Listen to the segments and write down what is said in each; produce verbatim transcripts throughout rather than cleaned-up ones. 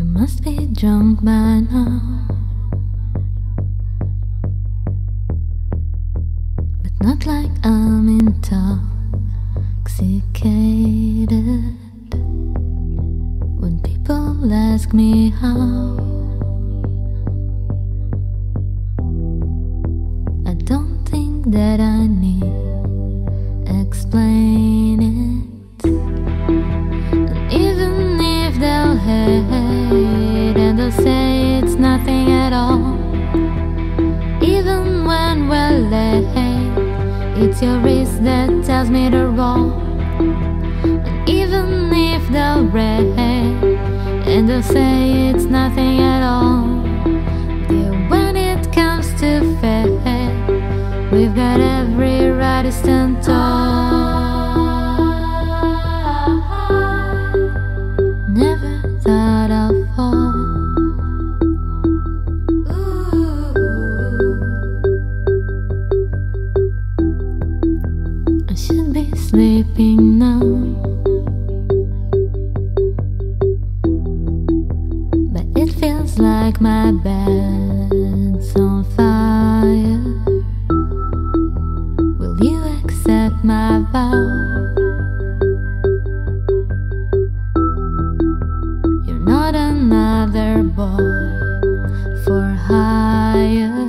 must be drunk by now, but not like I'm intoxicated. When people ask me how, I don't think that I need explaining. And even if they'll hate and they'll say it's nothing at all, even when we're late, it's your wrist that tells me to roll. And even if they'll rage and they'll say it's nothing at all, dear, when it comes to fate, we've got every right to stand tall. Never thought I'll fall. Ooh. I should be sleeping now, but it feels like my bed's on fire. Will you accept my vow? You're not another boy for hire.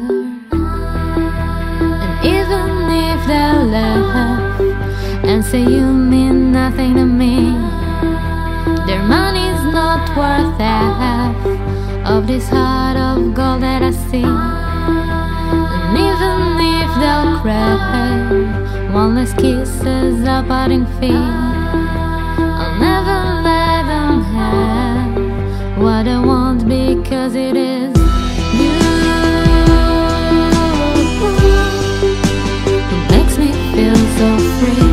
And even if they're left and say you mean nothing to me, their money's not worth half of this heart of gold that I see. And even if they'll cry one last kiss as a parting fee, I'll never let them have what I want, because it is you who makes me feel so free.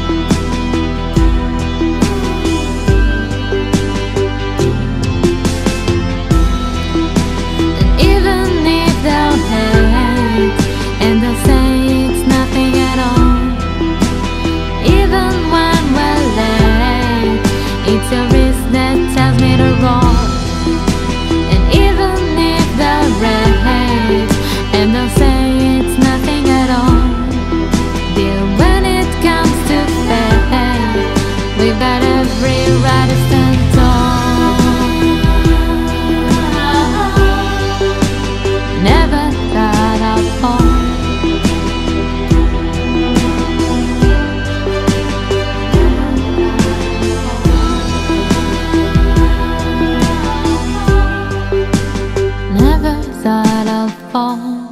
And even if they'll hate and they'll say it's nothing at all, even when we're late, it's your wrist that tells me to roll. And even if they'll rage and they'll say it's nothing at all, dear, when it comes to fate, we've got every right to stand tall. Never thought I'd fall. Never thought I'd fall.